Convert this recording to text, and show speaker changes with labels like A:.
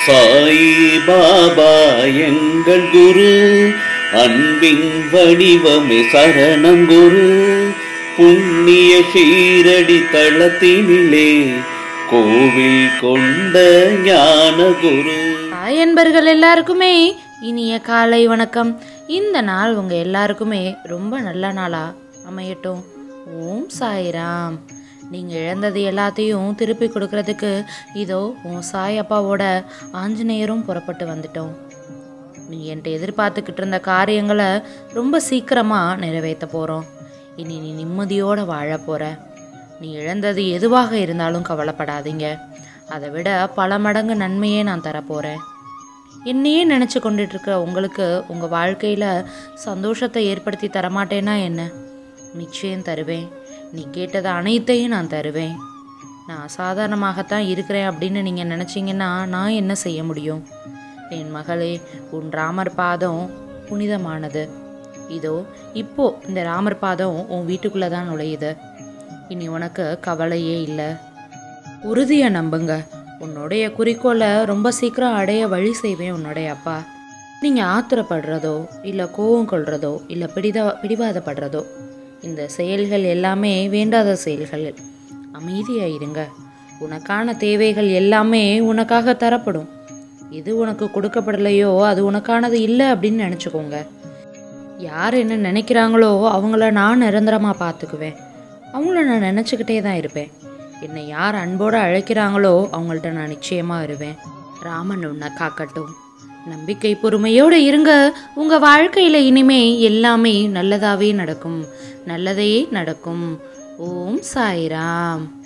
A: சாயி பாபா எங்கள் குரு, அன்பின் வடிவமே சரணம் குரு. புண்ணிய ஷீரடி தளத்தினிலே கோவில் கொண்ட ஞான குரு.
B: ஹாய் அன்பர்கள் எல்லாருக்குமே இனிய காலை வணக்கம். இந்த நாள் உங்கள் எல்லாருக்குமே ரொம்ப நல்ல நாளாக அமையட்டும். ஓம் சாய்ராம். நீங்கள் இழந்தது எல்லாத்தையும் திருப்பி கொடுக்கறதுக்கு இதோ உன் சாய் அப்பாவோட ஆஞ்சநேயரும் புறப்பட்டு வந்துட்டோம். நீ என்கிட்ட எதிர்பார்த்துக்கிட்டு இருந்த காரியங்களை ரொம்ப சீக்கிரமாக நிறைவேற்ற போகிறோம். இனி நீ நிம்மதியோடு வாழ போகிற. நீ இழந்தது எதுவாக இருந்தாலும் கவலைப்படாதீங்க. அதை விட பல மடங்கு நன்மையே நான் தரப்போகிறேன். என்னையே நினச்சி கொண்டுட்ருக்கிற உங்களுக்கு உங்கள் வாழ்க்கையில் சந்தோஷத்தை ஏற்படுத்தி தரமாட்டேன்னா என்ன? நிச்சயம் தருவேன். நீ கேட்டது அனைத்தையும் நான் தருவேன். நான் சாதாரணமாகத்தான் இருக்கிறேன் அப்படின்னு நீங்கள் நினச்சிங்கன்னா நான் என்ன செய்ய முடியும்? என் மகளே, உன் ராமர் பாதம் புனிதமானது. இதோ இப்போ இந்த ராமர் பாதம் உன் வீட்டுக்குள்ளே தான் நுழையுது. இனி உனக்கு கவலையே இல்லை. உறுதியை நம்புங்க. உன்னுடைய குறிக்கோளை ரொம்ப சீக்கிரம் அடைய வழி செய்வேன் உன்னுடைய அப்பா. நீங்கள் ஆத்திரப்படுறதோ இல்லை கோபம் கொள்றதோ இல்லை பிடிவாதப்படுறதோ இந்த செயல்கள் எல்லாமே வேண்டாத செயல்கள். அமைதியாக இருங்க. உனக்கான தேவைகள் எல்லாமே உனக்காக தரப்படும். எது உனக்கு கொடுக்கப்படலையோ அது உனக்கானது இல்லை அப்படின்னு நினச்சிக்கோங்க. யார் என்ன நினைக்கிறாங்களோ அவங்கள நான் நிரந்தரமாக பார்த்துக்குவேன். அவங்கள நான் நினச்சிக்கிட்டே தான் இருப்பேன். என்னை யார் அன்போடு அழைக்கிறாங்களோ அவங்கள்ட்ட நான் நிச்சயமாக வருவேன். ராமன் உன்னை காக்கட்டும். நம்பிக்கை பொறுமையோடு இருங்க. உங்கள் வாழ்க்கையில் இனிமே எல்லாமே நல்லதாகவே நடக்கும். நல்லதே நடக்கும். ஓம் சாய்ராம்.